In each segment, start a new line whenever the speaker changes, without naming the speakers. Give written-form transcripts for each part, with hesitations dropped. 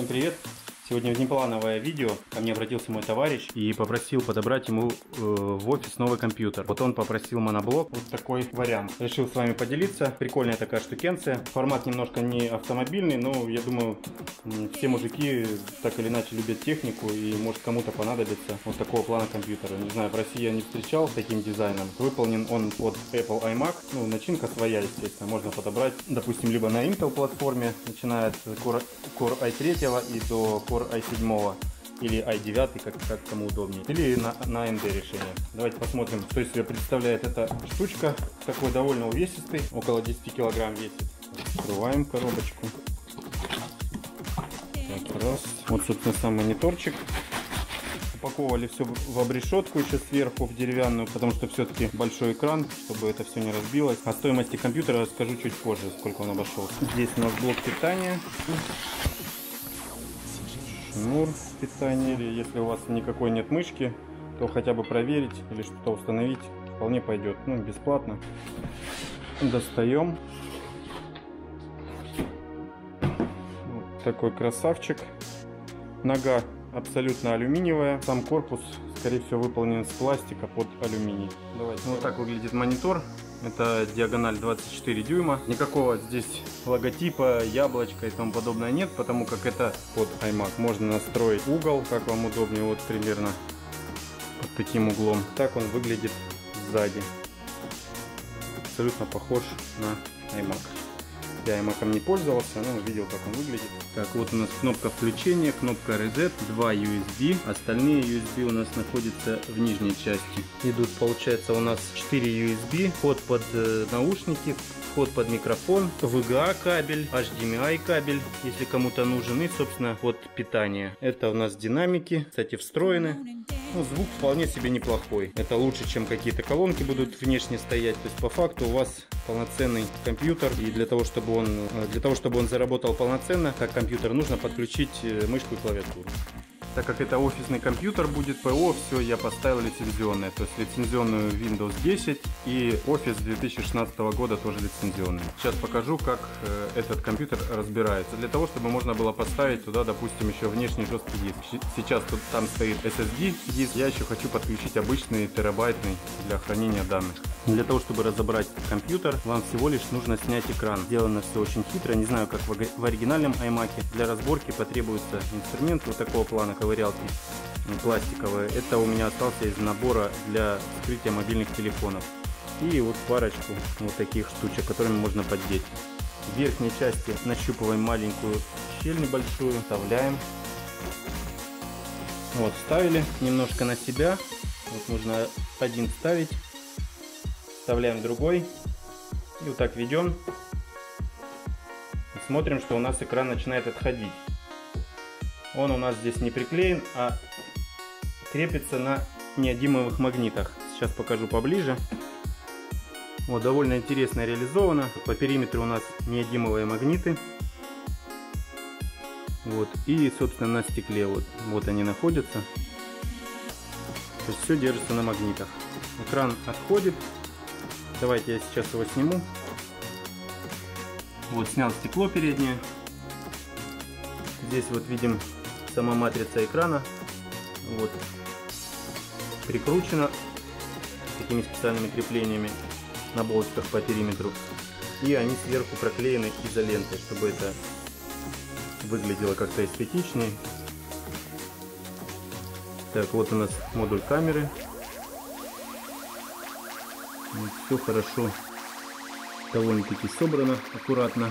привет! Сегодня внеплановое видео. Ко мне обратился мой товарищ и попросил подобрать ему в офис новый компьютер. Вот он попросил моноблок, вот такой вариант. Решил с вами поделиться. Прикольная такая штукенция. Формат немножко не автомобильный, но я думаю, все мужики так или иначе любят технику и может кому-то понадобится вот такого плана компьютера. Не знаю, в России я не встречал с таким дизайном. Выполнен он под Apple iMac. Ну, начинка своя, естественно. Можно подобрать, допустим, либо на Intel платформе, начиная от Core i3 и до Core i7 или i9, как кому удобнее, или на AMD решение. Давайте посмотрим, что из себя представляет эта штучка. Такой довольно увесистый, около 10 килограмм весит. Открываем коробочку. Так, раз. Вот, собственно, сам мониторчик. Упаковывали все в обрешетку еще сверху, в деревянную, потому что все-таки большой экран, чтобы это все не разбилось. О стоимости компьютера расскажу чуть позже, сколько он обошел. Здесь у нас блок питания. Шнур питания. Если у вас никакой нет мышки, то хотя бы проверить или что-то установить вполне пойдет. Ну, бесплатно. Достаем. Вот такой красавчик. Нога абсолютно алюминиевая. Сам корпус, скорее всего, выполнен из пластика под алюминий. Давайте. Вот так выглядит монитор. Это диагональ 24 дюйма. Никакого здесь логотипа, яблочка и тому подобное нет, потому как это под iMac. Можно настроить угол, как вам удобнее, вот примерно под таким углом. Так он выглядит сзади. Абсолютно похож на iMac. Я iMac не пользовался, но видел, как он выглядит. Так, вот у нас кнопка включения, кнопка Reset, 2 USB. Остальные USB у нас находятся в нижней части. Идут, получается, у нас 4 USB, вход под наушники, вход под микрофон, VGA кабель, HDMI кабель, если кому-то нужен, и, собственно, под питание. Это у нас динамики, кстати, встроены. Ну, звук вполне себе неплохой. Это лучше, чем какие-то колонки будут внешне стоять. То есть по факту у вас полноценный компьютер. И для того, чтобы он заработал полноценно, как компьютер, нужно подключить мышку и клавиатуру. Так как это офисный компьютер будет, ПО, все я поставил лицензионное. То есть лицензионную Windows 10 и Office 2016 года тоже лицензионный. Сейчас покажу, как этот компьютер разбирается. Для того, чтобы можно было поставить туда, допустим, еще внешний жесткий диск. Сейчас там стоит SSD диск. Я еще хочу подключить обычный терабайтный для хранения данных. Для того, чтобы разобрать компьютер, вам всего лишь нужно снять экран. Сделано все очень хитро, не знаю, как в оригинальном iMac. Для разборки потребуется инструмент вот такого плана, ковырялки пластиковые. Это у меня остался из набора для вскрытия мобильных телефонов. И вот парочку вот таких штучек, которыми можно поддеть. В верхней части нащупываем маленькую щель небольшую, вставляем. Вот, вставили немножко на себя. Вот нужно один вставить. Вставляем другой. И вот так ведем. И смотрим, что у нас экран начинает отходить. Он у нас здесь не приклеен, а крепится на неодимовых магнитах. Сейчас покажу поближе. Вот, довольно интересно реализовано. По периметру у нас неодимовые магниты. Вот. И, собственно, на стекле вот они находятся. То есть все держится на магнитах. Экран отходит. Давайте я сейчас его сниму. Вот, снял стекло переднее. Здесь вот видим сама матрица экрана. Вот. Прикручена такими специальными креплениями на болтиках по периметру. И они сверху проклеены изолентой, чтобы это выглядело как-то эстетичнее. Так, вот у нас модуль камеры. Вот, все хорошо, довольно-таки собрано, аккуратно.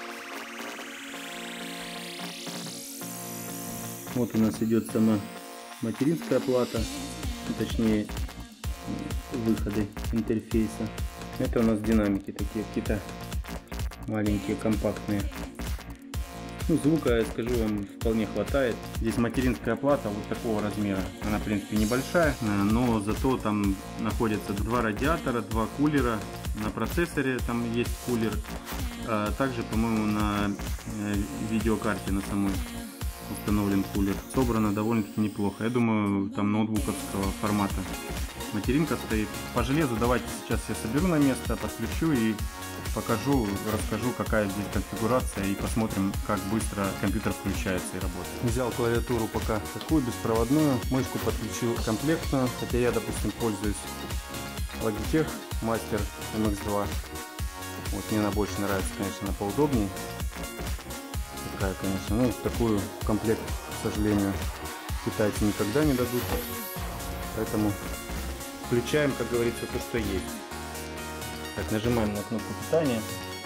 Вот у нас идет сама материнская плата, точнее выходы интерфейса. Это у нас динамики такие, какие-то маленькие, компактные. Ну, звука, я скажу вам, вполне хватает. Здесь материнская плата вот такого размера. Она, в принципе, небольшая, но зато там находятся два радиатора, два кулера. На процессоре там есть кулер. А также, по-моему, на видеокарте на самой установлен кулер. Собрано довольно-таки неплохо. Я думаю, там ноутбуковского формата материнка стоит. По железу давайте сейчас я соберу на место, подключу и покажу, расскажу, какая здесь конфигурация, и посмотрим, как быстро компьютер включается и работает. Взял клавиатуру пока такую, беспроводную, мышку подключил комплектную, хотя я, допустим, пользуюсь Logitech Master MX2. Вот мне она больше нравится, конечно, она поудобнее. Такая, конечно, ну такую в комплект, к сожалению, китайцы никогда не дадут. Поэтому включаем, как говорится, то, что есть. Так, нажимаем на кнопку питания.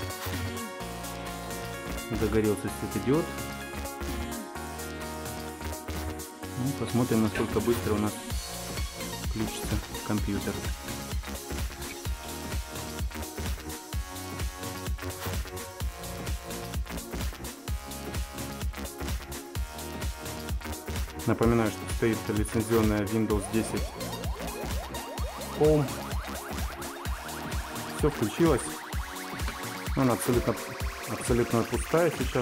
Загорелся светодиод. Ну, посмотрим, насколько быстро у нас включится компьютер. Напоминаю, что стоит лицензионная Windows 10 Home. Все включилось. Она абсолютно пустая сейчас.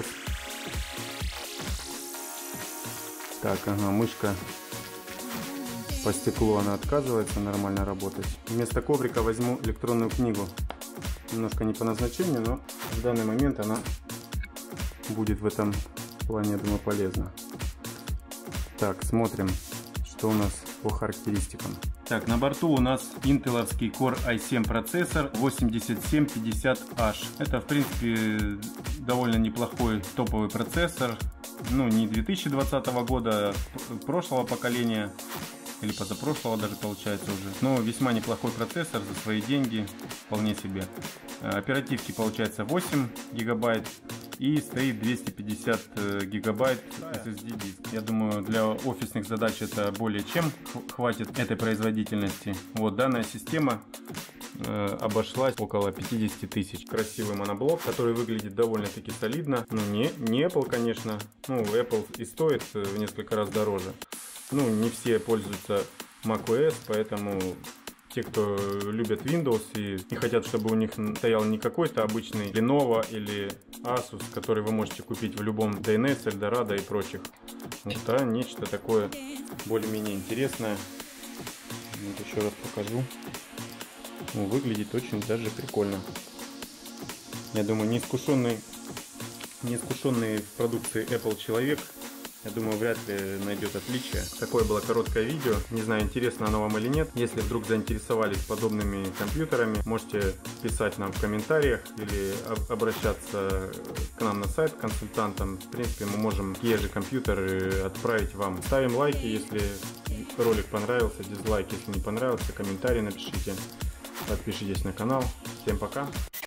Так, ага, мышка по стеклу, она отказывается нормально работать. Вместо коврика возьму электронную книгу. Немножко не по назначению, но в данный момент она будет в этом плане, я думаю, полезна. Так, смотрим, что у нас по характеристикам. Так, на борту у нас интеловский Core i7 процессор 8750H. Это, в принципе, довольно неплохой топовый процессор. Ну, не 2020 года, а прошлого поколения. Или позапрошлого даже, получается, уже. Но весьма неплохой процессор за свои деньги. Вполне себе. Оперативки, получается, 8 гигабайт. И стоит 250 гигабайт SSD диск. Я думаю, для офисных задач это более чем хватит этой производительности. Вот данная система обошлась около 50 тысяч. Красивый моноблок, который выглядит довольно-таки солидно. Ну, не Apple, конечно. Ну, Apple и стоит в несколько раз дороже. Ну, не все пользуются macOS, поэтому те, кто любят Windows и не хотят, чтобы у них стоял не какой-то обычный Lenovo или Asus, который вы можете купить в любом DNS, Eldorado и прочих, вот, а нечто такое более-менее интересное. Вот еще раз покажу. Ну, выглядит очень даже прикольно. Я думаю, неискушенный в продукции Apple человек, я думаю, вряд ли найдет отличие. Такое было короткое видео. Не знаю, интересно оно вам или нет. Если вдруг заинтересовались подобными компьютерами, можете писать нам в комментариях или обращаться к нам на сайт к консультантам. В принципе, мы можем те же компьютеры отправить вам. Ставим лайки, если ролик понравился, дизлайк, если не понравился, комментарий напишите. Подпишитесь на канал. Всем пока!